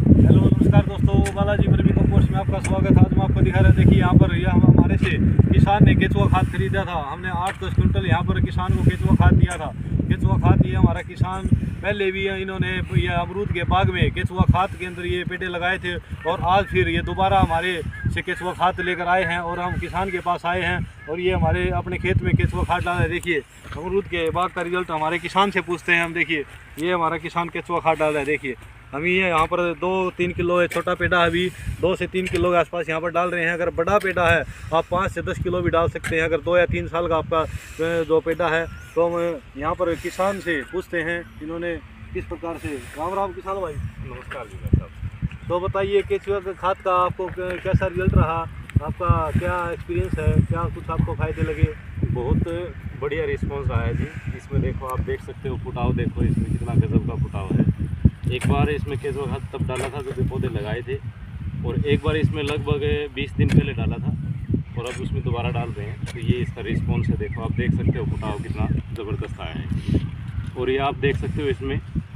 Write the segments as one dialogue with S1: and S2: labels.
S1: Hello नमस्कार दोस्तों, Balaji vermi compost में आपका स्वागत है। आज हम आपको दिखा रहे हैं, देखिए यहाँ पर यह हमारे से किसान ने केचुआ खाद खरीदा था। हमने 8-10 क्विंटल यहाँ पर किसान को केचुआ खाद दिया था। केचुआ खाद ये हमारा किसान पहले भी इन्होंने ये अमरूद के बाग में केचुआ खाद के अंदर ये पेड़े लगाए थे और आज फिर ये दोबारा हमारे से केचुआ खाद लेकर आए हैं और हम किसान के पास आए हैं और ये हमारे अपने खेत में केचुआ खाद डाला है। देखिए अमरूद के बाग का रिजल्ट हमारे किसान से पूछते हैं हम। देखिए ये हमारा किसान केचुआ खाद डाला है। देखिए हम ये यहाँ पर 2-3 किलो है, छोटा पेड़ा है अभी 2 से 3 किलो के आसपास यहाँ पर डाल रहे हैं। अगर बड़ा पेड़ा है आप 5 से 10 किलो भी डाल सकते हैं। अगर 2 या 3 साल का आपका जो पेड़ा है तो हम यहाँ पर किसान से पूछते हैं इन्होंने किस प्रकार से। राम राम किसान भाई।
S2: नमस्कार जी साहब।
S1: तो बताइए केचुआ खाद का आपको कैसा रिजल्ट रहा, आपका क्या एक्सपीरियंस है, क्या कुछ आपको फायदे लगे?
S2: बहुत बढ़िया रिस्पांस रहा है जी। इसमें देखो, आप देख सकते हो फुटाव, देखो इसमें कितना गजब का फुटाव है। एक बार इसमें केचुआ खाद तब डाला था जब पौधे लगाए थे और एक बार इसमें लगभग 20 दिन पहले डाला था और अब उसमें दोबारा डाल रहे हैं। तो ये इसका रिस्पांस है, देखो आप देख सकते हो फुटाव कितना ज़बरदस्त आया है। और ये आप देख सकते हो इसमें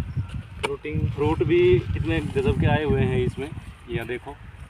S2: फ्रूट भी कितने गजब के आए हुए हैं इसमें, यहाँ देखो।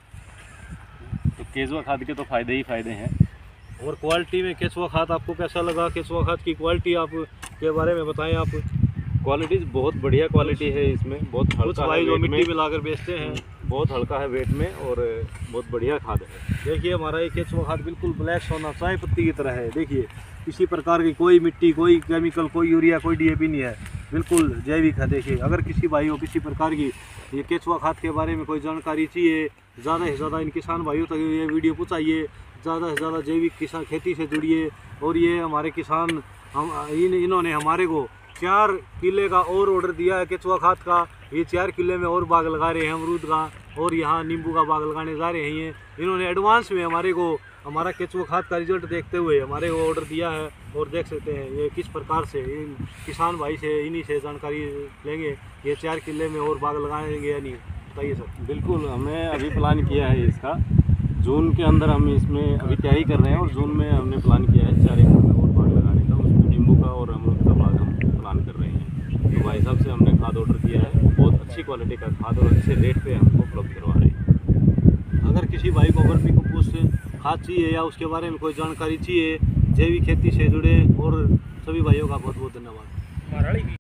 S2: तो केचुआ खाद के तो फ़ायदे ही फ़ायदे हैं।
S1: और क्वालिटी में केचुआ खाद आपको कैसा लगा? केचुआ खाद की क्वालिटी आप के बारे में बताएं आप।
S2: क्वालिटी बहुत बढ़िया क्वालिटी है इसमें, बहुत हल्का है,
S1: जो मिट्टी में लाकर बेचते हैं
S2: बहुत हल्का है वेट में और बहुत बढ़िया खाद है।
S1: देखिए हमारा ये केचुआ खाद बिल्कुल ब्लैक सोना चाय पत्ती की तरह है। देखिए किसी प्रकार की कोई मिट्टी, कोई केमिकल, कोई यूरिया, कोई डीएपी नहीं है, बिल्कुल जैविक है। देखिए अगर किसी भाई को किसी प्रकार की ये केचुआ खाद के बारे में कोई जानकारी चाहिए, ज़्यादा से ज़्यादा इन किसान भाइयों तक ये वीडियो पहुँचाइए, ज़्यादा से ज़्यादा जैविक किसान खेती से जुड़िए। और ये हमारे किसान इन्होंने हमारे को 4 किले का और ऑर्डर दिया है केचुआ खाद का। ये 4 किले में और बाग लगा रहे हैं अमरूद का और यहाँ नींबू का बाग लगाने जा रहे हैं। इन्होंने एडवांस में हमारे को हमारा केचुआ खाद का रिजल्ट देखते हुए हमारे को ऑर्डर दिया है और देख सकते हैं ये किस प्रकार से इन किसान भाई से इन्हीं से जानकारी लेंगे ये 4 किले में और बाग लगाएंगे या नहीं। बताइए सर।
S2: बिल्कुल, हमने अभी प्लान किया है इसका, जून के अंदर हम इसमें अभी तैयारी कर रहे हैं और जून में हमने प्लान किया है 4 एकड़ में और बाग लगाने का। उसमें नींबू का और अमरूद का बाग हम प्लान कर रहे हैं। तो भाई साहब से हमने खाद ऑर्डर किया है, बहुत अच्छी क्वालिटी का खाद और अच्छे रेट पे हमको उपलब्ध करवा रहे हैं।
S1: अगर किसी भाई को वर्मी कंपोस्ट खाद चाहिए या उसके बारे में कोई जानकारी चाहिए, जैविक खेती से जुड़े, और सभी भाइयों का बहुत बहुत धन्यवाद।